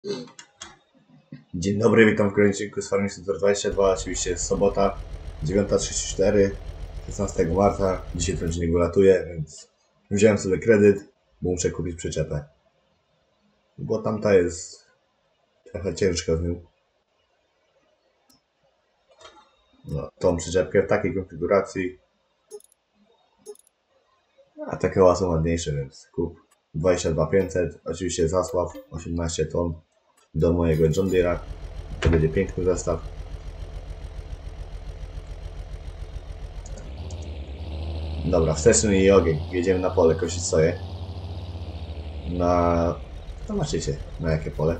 Dzień dobry, witam w kolejnym odcinku z Farming Simulator 22. Oczywiście jest sobota, 9:34, 16 marca. Dzisiaj trochę nie ulatuje, więc wziąłem sobie kredyt, bo muszę kupić przyczepę. Bo tamta jest trochę ciężka z nią. No, tą przyczepkę w takiej konfiguracji. A te koła są ładniejsze, więc kup. 22 500, oczywiście Zasław, 18 ton do mojego John Deere'a. To będzie piękny zestaw. Dobra, wsteczny i ogień. Jedziemy na pole kosić soję. Zobaczycie, na jakie pole.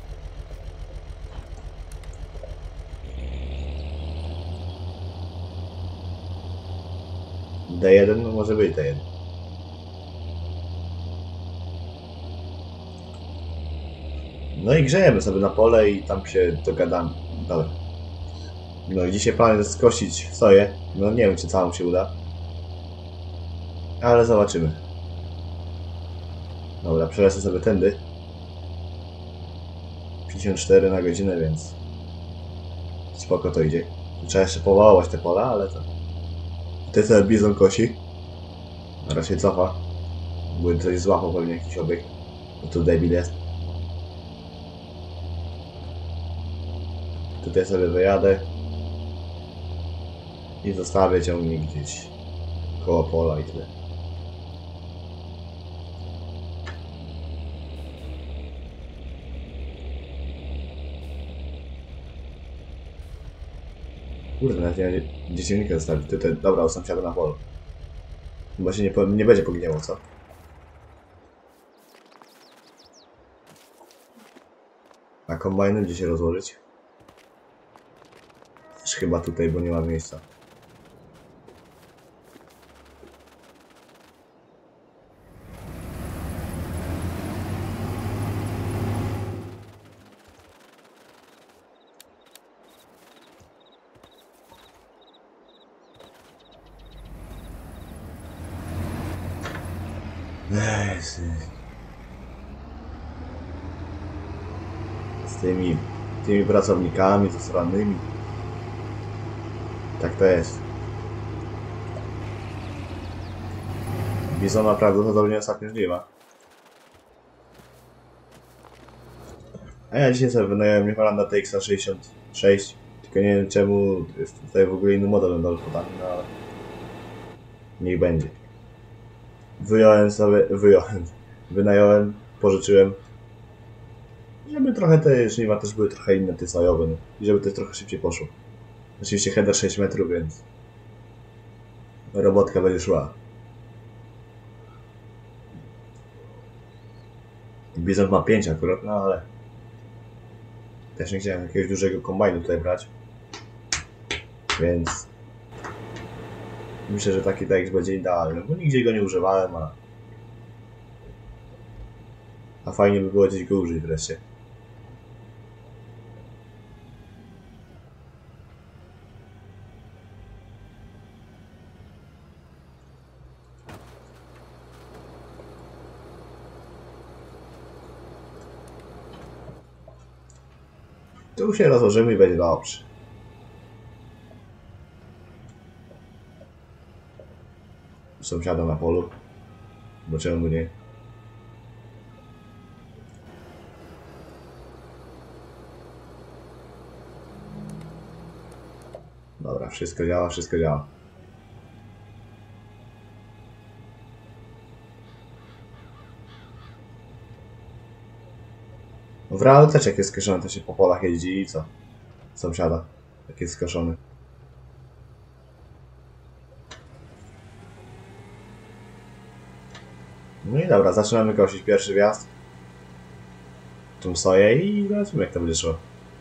D1, no może być D1. No i grzejemy sobie na pole i tam się dogadamy. Dobra. No i dzisiaj plan jest skosić soję. No nie wiem, czy całą się uda. Ale zobaczymy. Dobra, przelecę sobie tędy. 54 na godzinę, więc spoko to idzie. Trzeba jeszcze powołać te pola, ale to... Tutaj sobie bizon kosi. Teraz się cofa. Bo coś złapał pewnie jakiś obiekt. Bo tu debil jest. Tutaj sobie wyjadę. I zostawię ciągnik gdzieś koło pola i tyle. Kurde, nawet nie gdzie ciągnika zostawić. Tutaj, dobra, u sąsiada na polu. Chyba się nie będzie pogniało, co? A kombajnem gdzie się rozłożyć? Też chyba tutaj, bo nie ma miejsca. Z tymi pracownikami zasranymi. Tak to jest. Bizona prawdopodobnie ostatnio żniwa. A ja dzisiaj sobie wynająłem New Hollanda TX-66. Tylko nie wiem czemu jest tutaj w ogóle inny model nadal podany, no ale... Niech będzie. Wynająłem, pożyczyłem. Żeby trochę te żniwa też były trochę inne, te sojowe, no. I żeby też trochę szybciej poszło. Oczywiście header 6 metrów, więc robotka będzie szła. Bizon ma 5 akurat, no ale też nie chciałem jakiegoś dużego kombajnu tutaj brać. Więc myślę, że taki TX będzie idealny, bo nigdzie go nie używałem, a fajnie by było gdzieś go użyć wreszcie. Tu się rozłożymy i będzie dobrze. Sąsiada na polu. Bo czemu nie? Dobra, wszystko działa, wszystko działa. W realu też jak jest skoszony, to się po polach jeździ i co? Sąsiada, jak jest skoszony. No i dobra, zaczynamy kosić pierwszy wjazd. Tą soję i zobaczymy jak to będzie szło.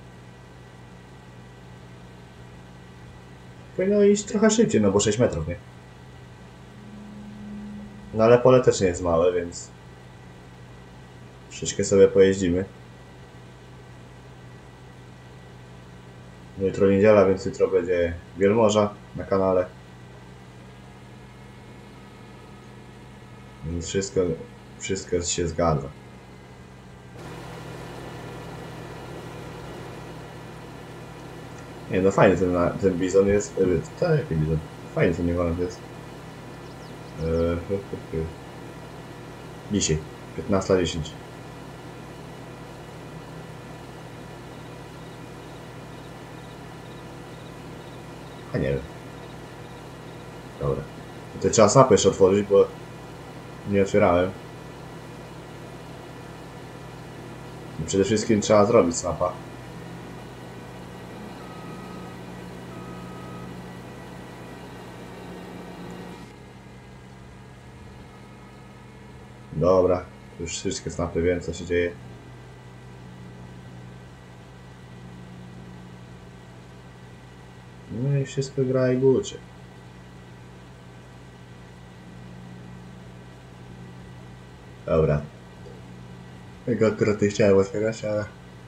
Powinno iść trochę szybciej, no bo 6 metrów, nie? No ale pole też nie jest małe, więc... Troszeczkę sobie pojeździmy. Jutro niedziela, więc jutro będzie wielmoża na kanale. Więc wszystko się zgadza. Nie no fajny ten bizon jest. Tak, jaki bizon? Fajny ten Niewolnik jest. Dzisiaj. 15:10. A nie wiem. Dobra. To trzeba snapę jeszcze otworzyć, bo nie otwierałem. I przede wszystkim trzeba zrobić snapa. Dobra, już wszystkie snapy wiem co się dzieje. No i wszystko gra i buczy. Dobra. Tego akurat nie chciałem otwierać, ale...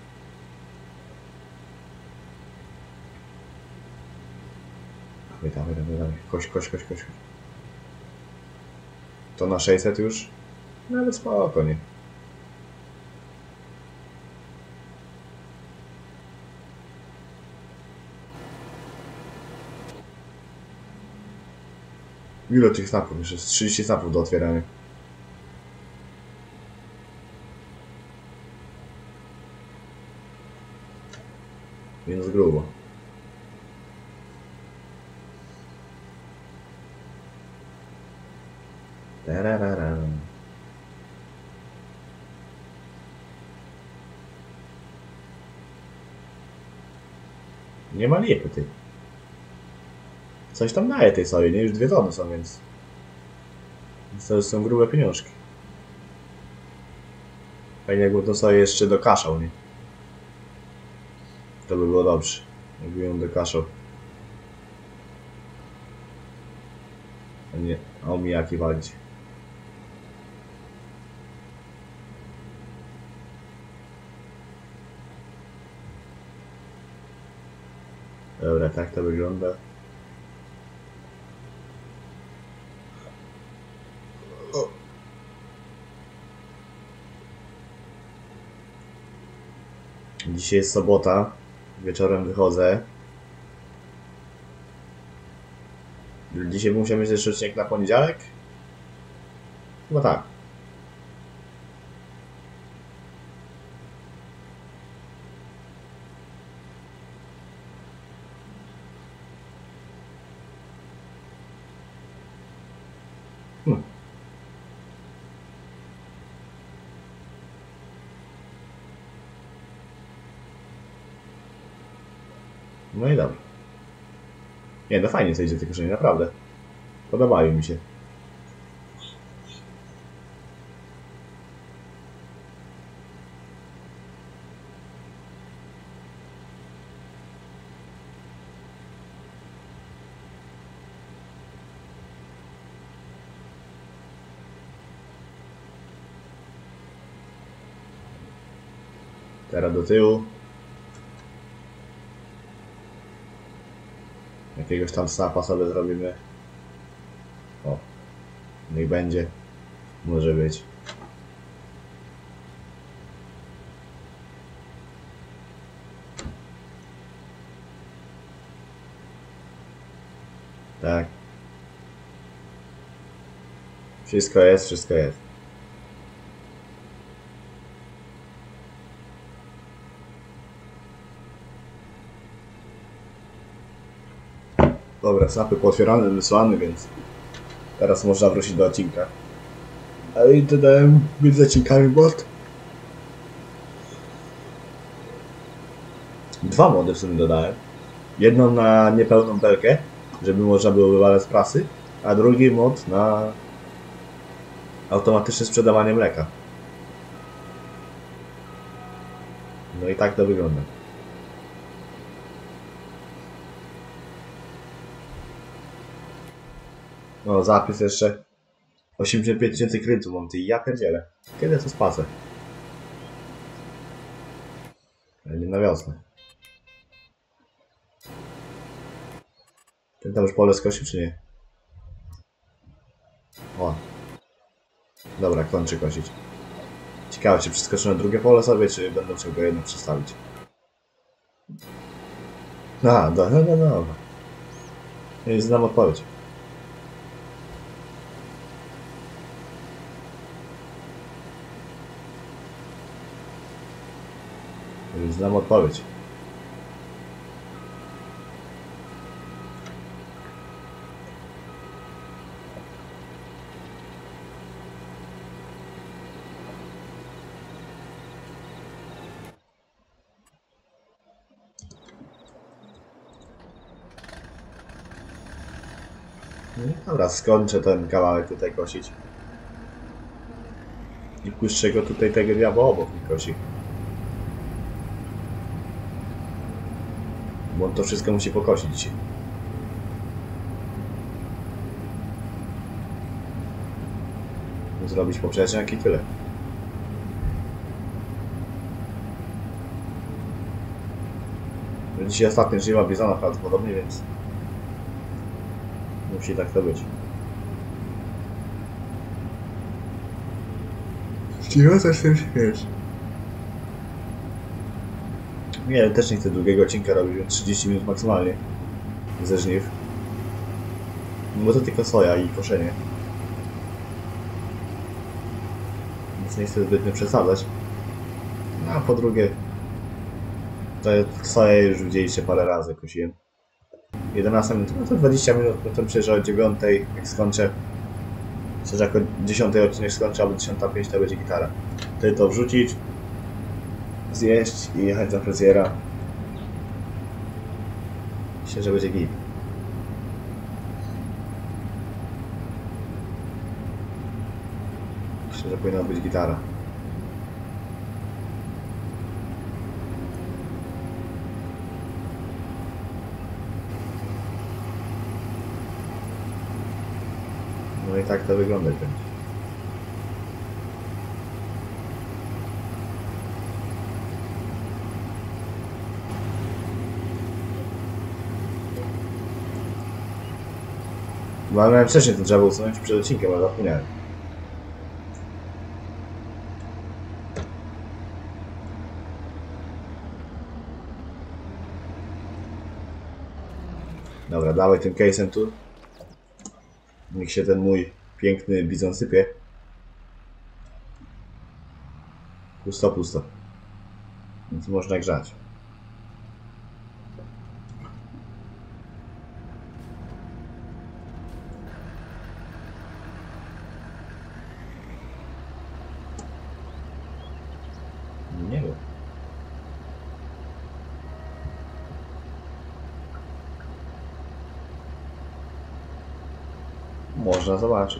Dawaj. Kość. To na 600 już? Nawet spokojnie. Ile tych snapów? Jeszcze jest 30 snapów do otwierania. Więc grubo. Tarararam. Nie ma lipy, ty. Coś tam daje tej sobie, nie? Już 2 tony są, więc to są grube pieniążki. Fajnie jakby to sobie jeszcze dokaszał, nie? To by było dobrze. Jakby ją dokaszał. A nie, a omijaki walić. Dobra, tak to wygląda. O. Dzisiaj jest sobota. Wieczorem wychodzę. Dzisiaj musiał mieć jeszcze odcinek na poniedziałek? Chyba tak. No i dobra. Nie, no fajnie co idzie te korzenie, naprawdę. Podobają mi się. Teraz do tyłu. Jakiegoś tam snapa sobie zrobimy. O. Niech będzie. Może być. Tak. Wszystko jest, wszystko jest. Dobra, snapy pootwierane, wysłane, więc teraz można wrócić do odcinka. A i dodałem między odcinkami mod. 2 mody w sumie dodałem. Jedną na niepełną belkę, żeby można było wywalać z prasy, a drugi mod na automatyczne sprzedawanie mleka. No i tak to wygląda. No, zapis jeszcze 85 000 kredytów mam, ty ja pierdzielę. Kiedy to spłacę? Ale nie na wiosnę. Ten tam już pole skosił, czy nie? O. Dobra, kończy kosić. Ciekawe, czy przeskoczę na drugie pole sobie, czy będę musiał go jedno przestawić. A, no. Ja nie znam odpowiedź. Ja nie znam odpowiedź. Dobra, skończę ten kawałek tutaj kosić. I puszczę go tutaj tego diabła obok mi kosi. Bo on to wszystko musi pokosić dzisiaj. Zrobić poprzeczniak i tyle. Dzisiaj ostatnio żyła bizona prawdopodobnie, więc musi tak to być. Cicho też się śmiesz. Nie, też nie chcę długiego odcinka robić, więc 30 minut maksymalnie. Ze żniw. Bo to tylko soja i koszenie. Więc nie chcę zbytnio przesadzać. No, a po drugie, to soję już widzieliście parę razy kosiłem. 11 minut, no to 20 minut, potem przecież o 9 jak skończę. Myślę, że jako 10 odcinek skończę, albo 10:05 to będzie gitara. Wtedy to wrzucić, zjeść i jechać za fryzjera. Myślę, że będzie git. Myślę, że powinna być gitara. No i tak to wyglądać będzie. Bo ja miałem wcześniej to drzewo usunąć przed odcinkiem, ale zapomniałem. Dobra, dawaj tym case'em tu. Niech się ten mój piękny bizon sypie. Pusto, pusto. Więc można grzać. Nie wiem. Można zobaczyć.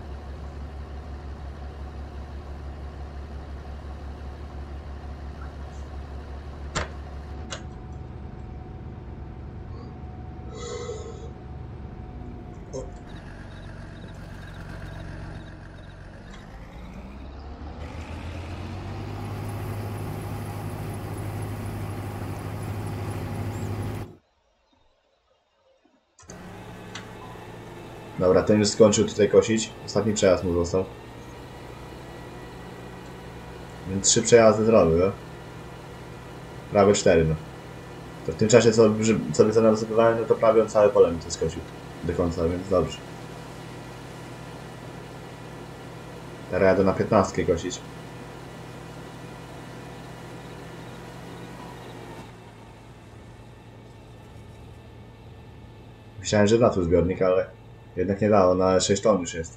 Dobra, ten już skończył tutaj kosić. Ostatni przejazd mu został. Więc 3 przejazdy zrobił, no? Prawie 4, no. To w tym czasie, co sobie nasypywałem, no to prawie on całe pole mi to skosił. Do końca, więc dobrze. Teraz jadę na 15 kosić. Myślałem, że da tu zbiornik, ale jednak nie dało, na 6 ton już jest.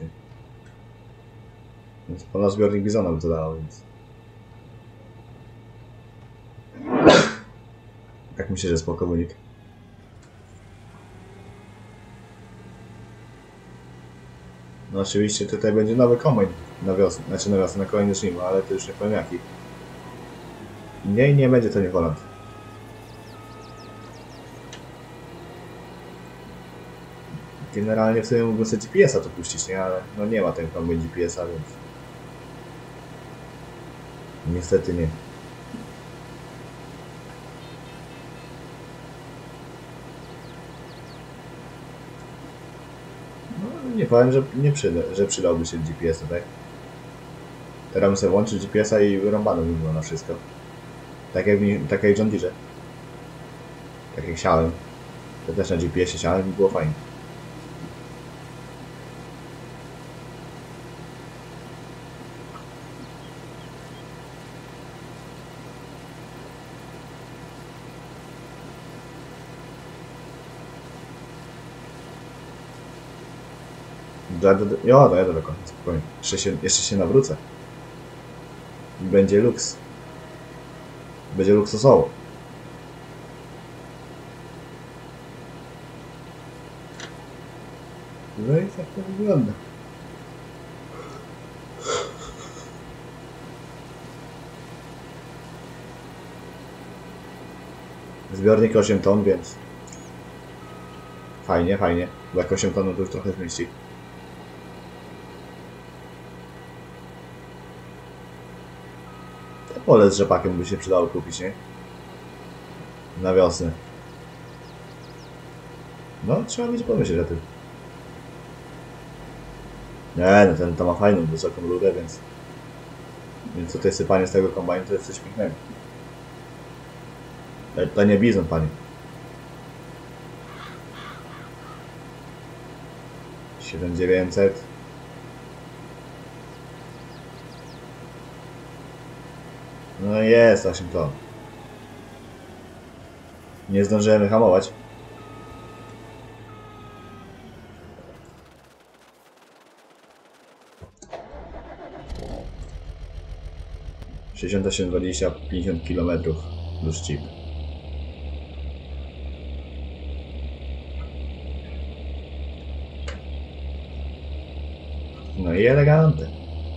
Więc ponad zbiornik bizona by to dało, więc... Tak myślę, że spoko wynik. No oczywiście tutaj będzie nowy kombajn na wiosnę, znaczy na wiosnę, na kolejny żniwo, ale to już nie powiem jaki. Nie będzie to New Holland. Generalnie w sumie mógłbym sobie GPS-a to puścić, nie? Ale no nie ma ten kombajn GPS-a, więc... Niestety nie. No, nie powiem, że nie że przydałby się GPS, tak? Teraz bym sobie włączył GPS-a i rąbano mi było na wszystko. Tak jak w John Deere. Tak jak siałem. To też na GPS-ie siałem i było fajnie. Jo, dojadę do końca, spokojnie. Jeszcze się nawrócę. I będzie luks. Będzie luksusowo. No i tak to wygląda. Zbiornik 8 ton, więc fajnie, fajnie. Bo jak 8 ton to już trochę zmieści. To pole z rzepakiem by się przydało kupić, nie? Na wiosnę. No, trzeba będzie pomyśleć o tym. Nie, no ten to ma fajną, wysoką rurę, więc... Więc tutaj sypanie z tego kombajnu to jest coś pięknego. To nie bizon, panie. 7900. No jest 8 ton. Nie zdążymy hamować. Sześćdziesiąt 20, 50 km plus chip. No i elegancko.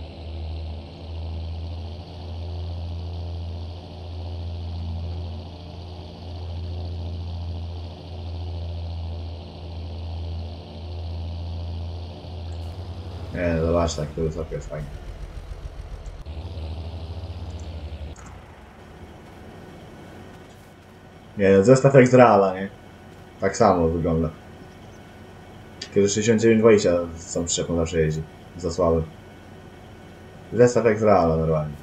Nie, no zobacz, tak to wysoko jest fajnie. Nie, no zestaw jak z Reala, nie? Tak samo wygląda. Kiedy 6920 z tą przyczepą zawsze jeździ. Za słabym. Zestaw jak z Reala normalnie.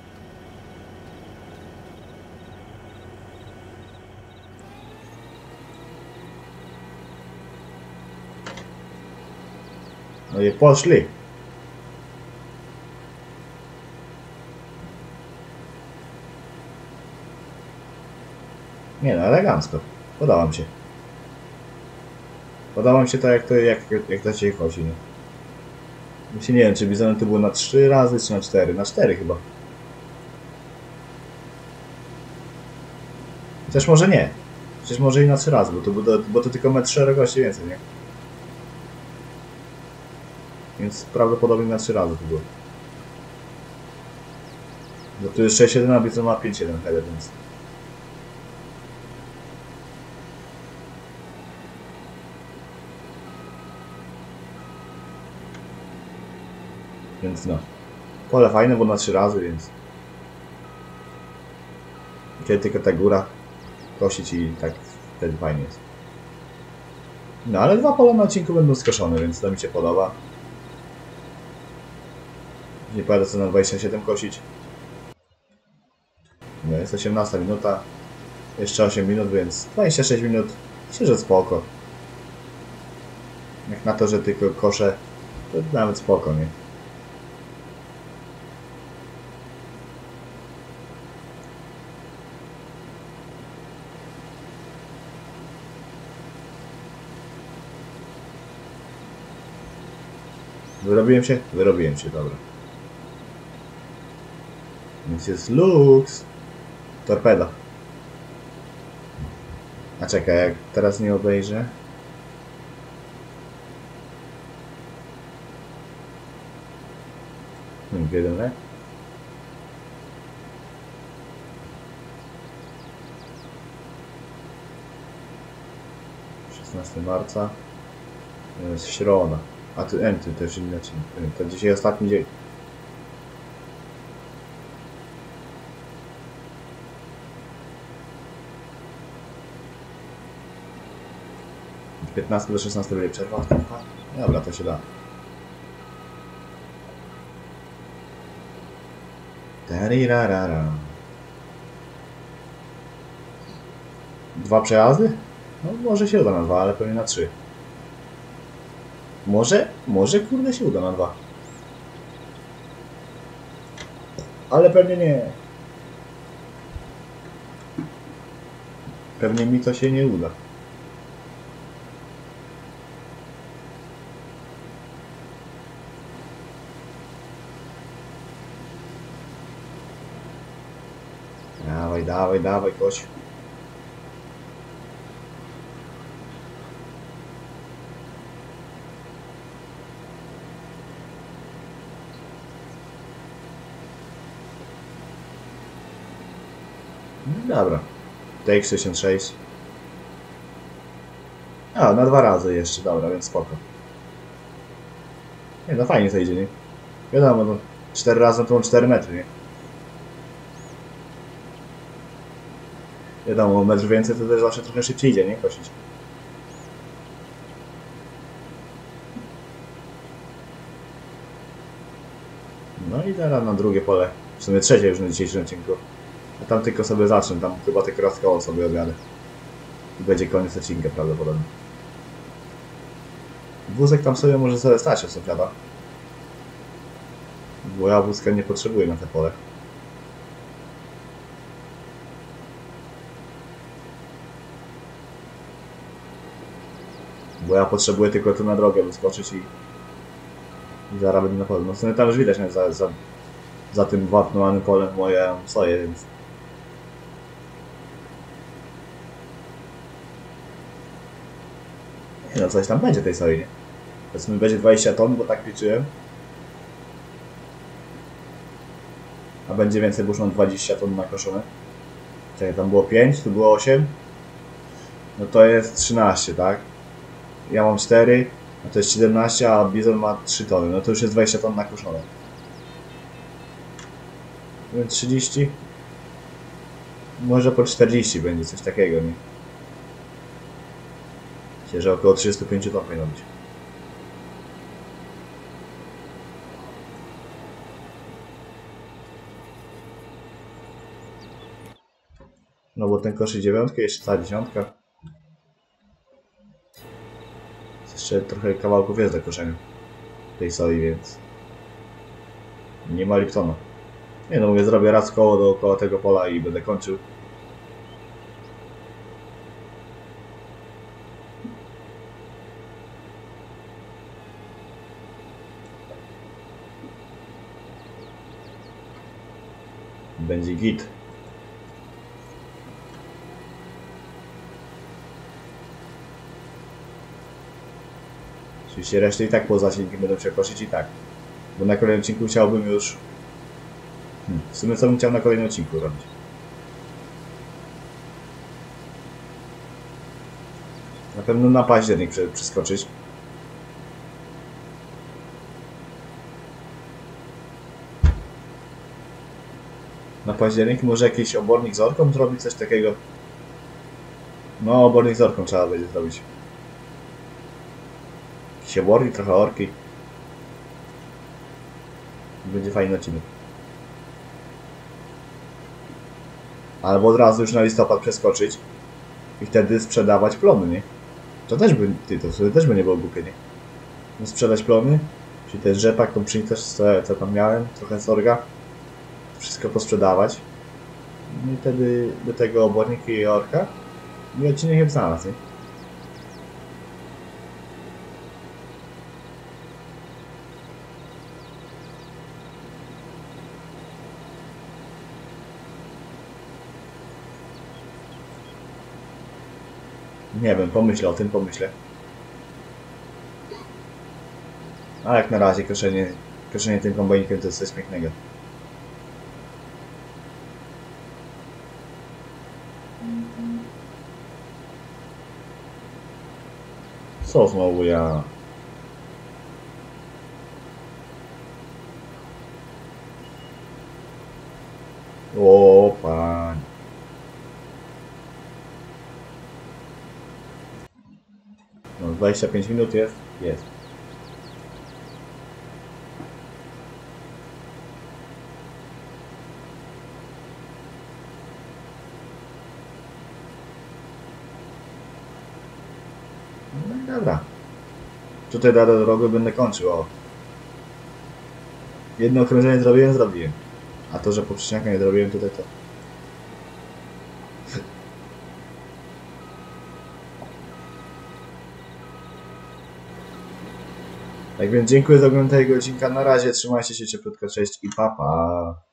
No i poszli. Nie no, elegancko. Podoba mi się. Podoba mi się to, jak to się chodzi, nie? Myślę, nie wiem, czy bizonem to było na 3 razy, czy na 4. Na 4 chyba. Chociaż może nie. Przecież może i na 3 razy, bo to tylko metr szerokości więcej, nie? Więc prawdopodobnie na 3 razy to było. Bo tu jest 6.1, a bizon ma 5.1 header, więc... Więc no. Pole fajne, bo na 3 razy, więc... Kiedy tylko ta góra kosić i tak wtedy fajnie jest. No ale 2 pola na odcinku będą skoszone, więc to mi się podoba. Nie pojadę sobie na 27 kosić. No jest 18 minuta. Jeszcze 8 minut, więc 26 minut. Myślę, że spoko. Jak na to, że tylko koszę, to nawet spoko, nie? Wyrobiłem się? Wyrobiłem się, dobra. Więc jest luks. Torpeda. A czekaj, jak teraz nie obejrzę. Jeden, nie? Marca. To jest środa. A ty też inaczej. To dzisiaj ostatni dzień. Od 15 do 16 będzie przerwa. Dobra, to się da. Tarirarara. 2 przejazdy? No może się uda na 2, ale pewnie na 3. Może kurde się uda na 2. Ale pewnie nie. Pewnie mi to się nie uda. Dawaj, dawaj, dawaj, koś. Dobra. Take 66. A, na 2 razy jeszcze, dobra, więc spoko. Nie, no fajnie to idzie, nie? Wiadomo, no 4 razy to 4 metry, nie? Wiadomo, metr więcej to też zawsze trochę szybciej idzie, nie? Kosić. No i teraz na drugie pole. W sumie trzecie już na dzisiejszym odcinku. A tam tylko sobie zacznę, tam chyba tylko raz koło sobie odjadę. I będzie koniec odcinka prawdopodobnie. Wózek tam sobie może sobie stać od sąsiada. Bo ja wózka nie potrzebuję na te pole. Bo ja potrzebuję tylko tu na drogę wyskoczyć i zaraz będę na pole. No w sumie tam już widać za tym wapnowanym polem moje soje, więc... Nie no, coś tam będzie tej soi, nie? Powiedzmy będzie 20 ton, bo tak liczyłem. A będzie więcej, bo już mam 20 ton nakoszone. Czekaj, tam było 5, tu było 8. No to jest 13, tak? Ja mam 4, a to jest 17, a Bizon ma 3 tony. No to już jest 20 ton nakoszone. Więc 30. Może po 40 będzie coś takiego, nie? Myślę, że około 35 ton powinno być. No bo ten koszy 9, jeszcze cała 10. Jeszcze trochę kawałków jest do koszenia tej soli, więc nie ma Liptona. Nie no, mówię, zrobię raz koło dookoła tego pola i będę kończył. Będzie git. Oczywiście resztę i tak poza odcinkiem będę przekosić i tak. Bo na kolejnym odcinku chciałbym już... w sumie co bym chciał na kolejnym odcinku robić? Na pewno na październik przeskoczyć. Na październik może jakiś obornik z orką zrobić, coś takiego. No, obornik z orką trzeba będzie zrobić. Jakiś obornik, trochę orki. Będzie fajny odcinek. Albo od razu już na listopad przeskoczyć i wtedy sprzedawać plony, nie? To też by, to też by nie było głupie, nie? No sprzedać plony, czyli też rzepak, tą pszenicę, co tam miałem, trochę sorga. Wszystko posprzedawać. No i wtedy do tego obornika i orka i odcinek je znalazł, nie? Nie wiem, pomyślę o tym, pomyślę. A jak na razie koszenie tym kombajnikiem to jest coś pięknego. Co znowu ja? O, panie. No 25 minut jest? Jest. Dobra. Tutaj do drogi będę kończył, o. Jedno okrążenie zrobiłem. A to, że poprzeczniaka nie zrobiłem tutaj, to... Tak więc dziękuję za oglądanie tego odcinka. Na razie, trzymajcie się cieplutko, cześć i pa pa.